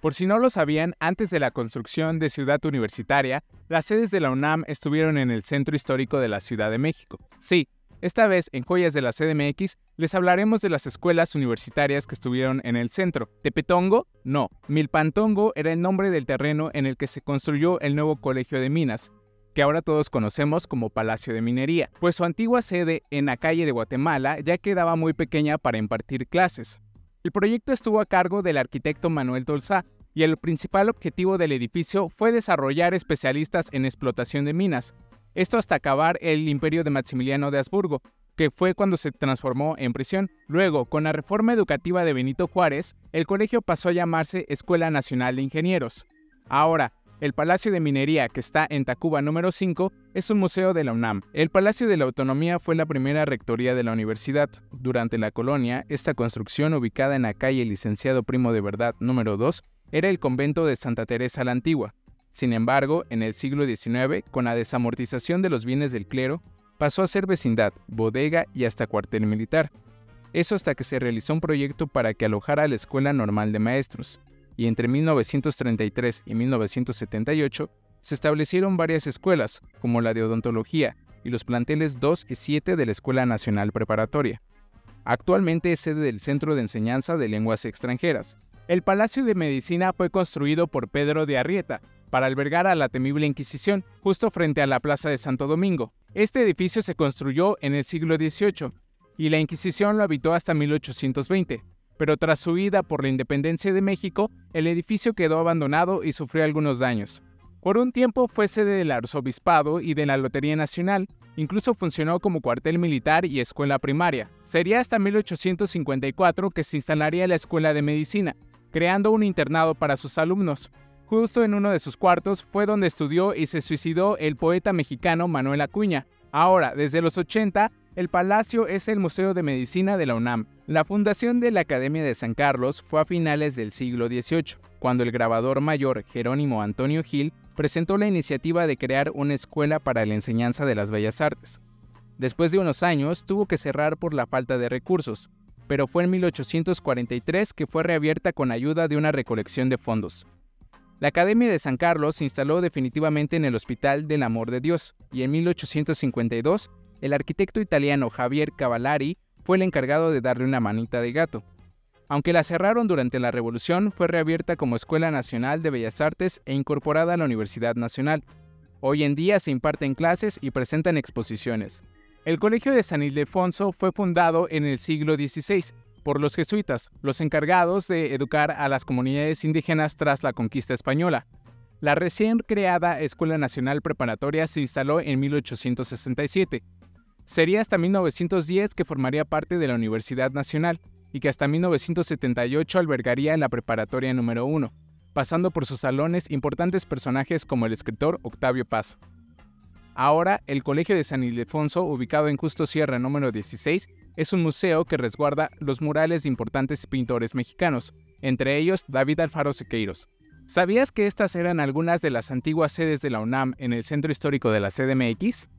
Por si no lo sabían, antes de la construcción de Ciudad Universitaria, las sedes de la UNAM estuvieron en el centro histórico de la Ciudad de México. Sí, esta vez en Joyas de la CDMX les hablaremos de las escuelas universitarias que estuvieron en el centro. ¿Tepetongo? No. Milpantongo era el nombre del terreno en el que se construyó el nuevo Colegio de Minas, que ahora todos conocemos como Palacio de Minería, pues su antigua sede en la calle de Guatemala ya quedaba muy pequeña para impartir clases. El proyecto estuvo a cargo del arquitecto Manuel Dolzá, y el principal objetivo del edificio fue desarrollar especialistas en explotación de minas. Esto hasta acabar el imperio de Maximiliano de Habsburgo, que fue cuando se transformó en prisión. Luego, con la reforma educativa de Benito Juárez, el colegio pasó a llamarse Escuela Nacional de Ingenieros. Ahora, el Palacio de Minería, que está en Tacuba número 5, es un museo de la UNAM. El Palacio de la Autonomía fue la primera rectoría de la universidad. Durante la colonia, esta construcción, ubicada en la calle Licenciado Primo de Verdad número 2, era el convento de Santa Teresa la Antigua. Sin embargo, en el siglo XIX, con la desamortización de los bienes del clero, pasó a ser vecindad, bodega y hasta cuartel militar. Eso hasta que se realizó un proyecto para que alojara la Escuela Normal de Maestros, y entre 1933 y 1978 se establecieron varias escuelas, como la de odontología y los planteles 2 y 7 de la Escuela Nacional Preparatoria. Actualmente es sede del Centro de Enseñanza de Lenguas Extranjeras. El Palacio de Medicina fue construido por Pedro de Arrieta para albergar a la temible Inquisición, justo frente a la Plaza de Santo Domingo. Este edificio se construyó en el siglo XVIII y la Inquisición lo habitó hasta 1820, pero tras su huida por la independencia de México, el edificio quedó abandonado y sufrió algunos daños. Por un tiempo fue sede del Arzobispado y de la Lotería Nacional, incluso funcionó como cuartel militar y escuela primaria. Sería hasta 1854 que se instalaría la Escuela de Medicina, creando un internado para sus alumnos. Justo en uno de sus cuartos fue donde estudió y se suicidó el poeta mexicano Manuel Acuña. Ahora, desde los 80, el palacio es el Museo de Medicina de la UNAM. La fundación de la Academia de San Carlos fue a finales del siglo XVIII, cuando el grabador mayor Jerónimo Antonio Gil presentó la iniciativa de crear una escuela para la enseñanza de las bellas artes. Después de unos años, tuvo que cerrar por la falta de recursos, pero fue en 1843 que fue reabierta con ayuda de una recolección de fondos. La Academia de San Carlos se instaló definitivamente en el Hospital del Amor de Dios, y en 1852, el arquitecto italiano Javier Cavallari fue el encargado de darle una manita de gato. Aunque la cerraron durante la Revolución, fue reabierta como Escuela Nacional de Bellas Artes e incorporada a la Universidad Nacional. Hoy en día se imparten clases y presentan exposiciones. El Colegio de San Ildefonso fue fundado en el siglo XVI por los jesuitas, los encargados de educar a las comunidades indígenas tras la conquista española. La recién creada Escuela Nacional Preparatoria se instaló en 1867. Sería hasta 1910 que formaría parte de la Universidad Nacional y que hasta 1978 albergaría la Preparatoria número 1, pasando por sus salones importantes personajes como el escritor Octavio Paz. Ahora, el Colegio de San Ildefonso, ubicado en Justo Sierra número 16, es un museo que resguarda los murales de importantes pintores mexicanos, entre ellos David Alfaro Siqueiros. ¿Sabías que estas eran algunas de las antiguas sedes de la UNAM en el centro histórico de la CDMX?